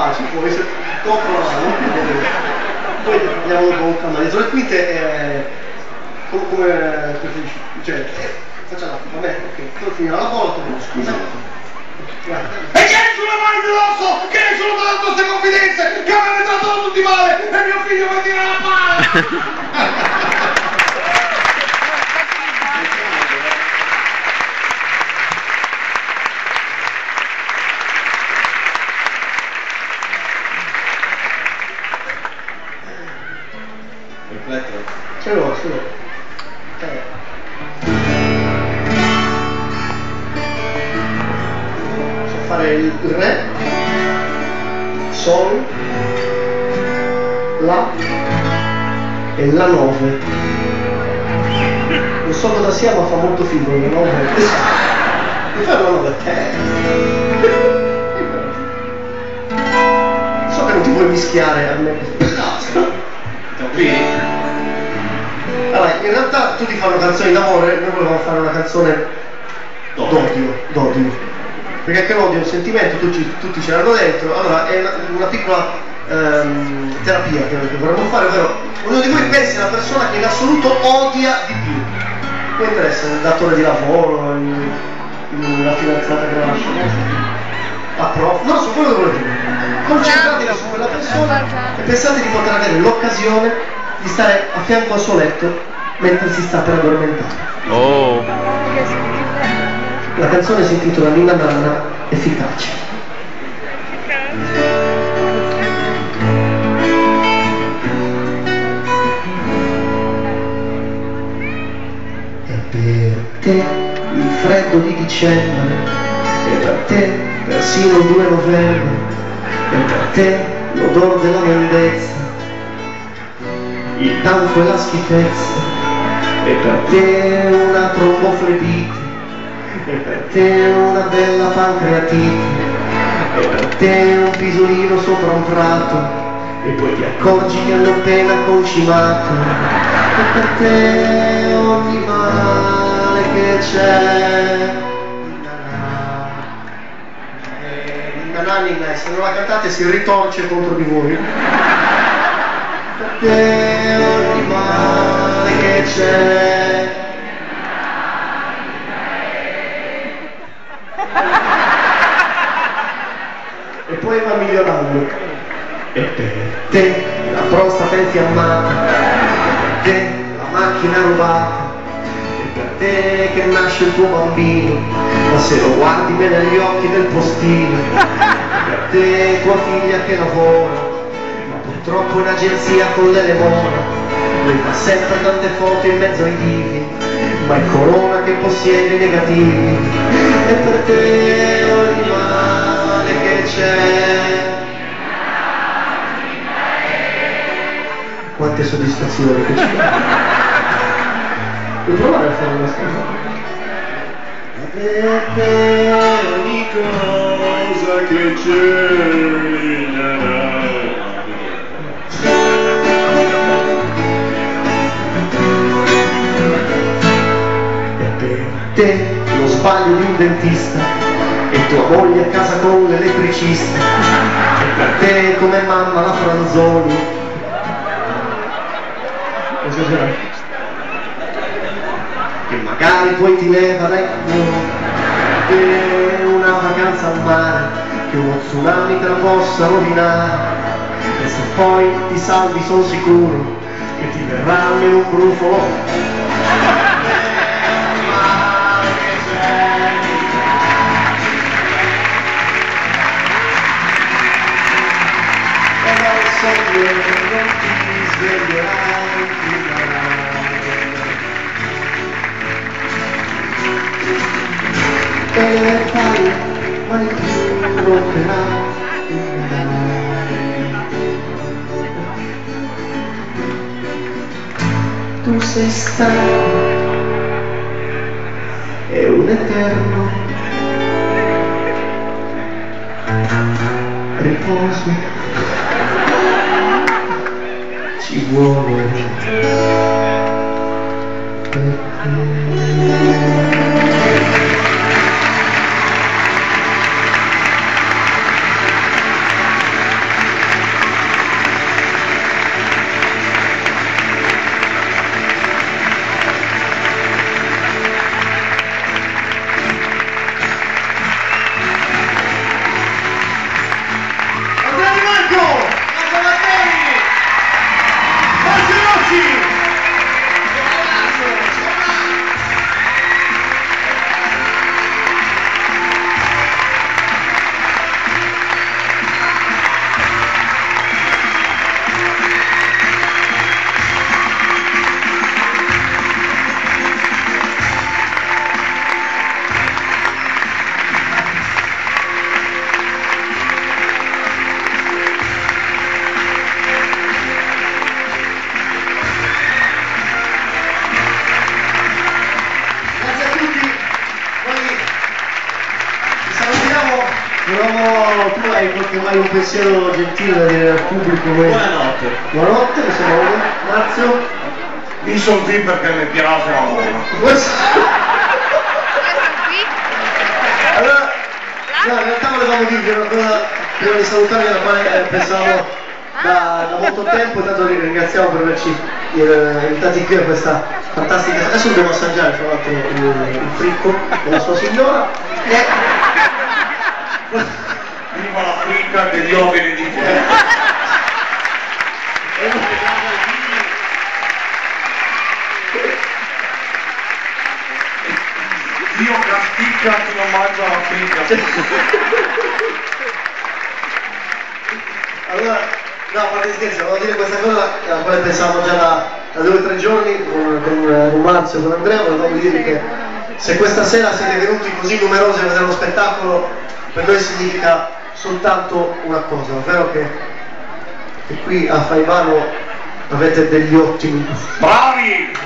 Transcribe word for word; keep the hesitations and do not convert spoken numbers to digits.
pace, poi se tocco la mano, poi andiamo con calma. Le zone quinte è come, come preferisci, cioè eh, facciamo, vabbè, ok, poi finirà la volta, scusa. E che è sulle mani dell'osso? Che è sulle mani delle nostre confidenze? Che avete trattato tutti male e mio figlio va a tirare la palla! Ce l'ho, ce l'ho. Eh. So fare il re, sol, la e la nove. Non so cosa sia, ma fa molto figo la nove. Mi fai la nove? Eh. So che non ti vuoi mischiare a me. No, qui? Allora, in realtà tutti fanno canzoni d'amore, noi volevamo fare una canzone d'odio, d'odio. Perché anche l'odio è un sentimento, tutti, tutti ce l'hanno dentro, allora è una, una piccola ehm, terapia che, che vorremmo fare, ovvero ognuno di voi pensi alla persona che in assoluto odia di più. Non interessa il datore di lavoro, il, il, la fidanzata che lascia, la prof, non so quello che volete dire. Concentratevi su quella persona e pensate di poter avere l'occasione di stare a fianco al suo letto mentre si sta per addormentare. Oh. La canzone si intitola Ninna Nanna Efficace. E per te il freddo di dicembre, e per te persino il due novembre, e per te l'odore della mendezza, il tanfo e la schifezza, e per te una tromboflebite, e per te una bella pancreatite, e per te un pisolino sopra un prato, e poi ti accorgi che hanno appena concimato, e per te ogni male che c'è. Ninna Nanna, se non la cantate si ritorce contro di voi. Perché ogni male che c'è. E poi va migliorando. E per te la prostata infiammata, e per te la macchina rubata, e per te che nasce il tuo bambino, ma se lo guardi bene negli occhi del postino, e per te tua figlia che lavora, purtroppo in agenzia con le lemone, lui fa sempre tante foto in mezzo ai divi, ma è corona che possiede i negativi, e per te ogni male che c'è. Quante soddisfazioni che c'è. Puoi provare a fare una strofa? Per te ogni cosa che c'è. Te lo sbaglio di un dentista e tua moglie a casa con l'elettricista, e per te come mamma la Franzoni, che magari poi ti leva dai e una vacanza al mare che uno tsunami te la possa rovinare, e se poi ti salvi son sicuro che ti verrà almeno un brufolo. Non ti sveglierai più e le palle mai più romperai. Tu sei stanco e un eterno riposo ci vuole per te. anche mai un pensiero gentile da dire al pubblico? Buonanotte. Buonanotte, mi sono Marzio. Io sono qui perché mi piace la moda. Allora, no, in realtà volevamo dirvi una cosa prima di salutarvi, alla quale eh, pensavo da, da molto tempo, intanto vi ringraziamo per averci eh, invitati qui a questa fantastica. Adesso dobbiamo assaggiare tra l'altro il, il fricco della sua signora. E... Viva la fricca che Dio viene di te. Dio casticca chi non mangia la fricca. Allora, no, a parte scherzi, volevo dire questa cosa alla quale pensavo già da, da due o tre giorni con, con, con Marzio e con Andrea. Volevo dire che se questa sera siete venuti così numerosi a vedere lo spettacolo, per noi significa soltanto una cosa, ovvero che, che qui a Faivano avete degli ottimi. Bravi!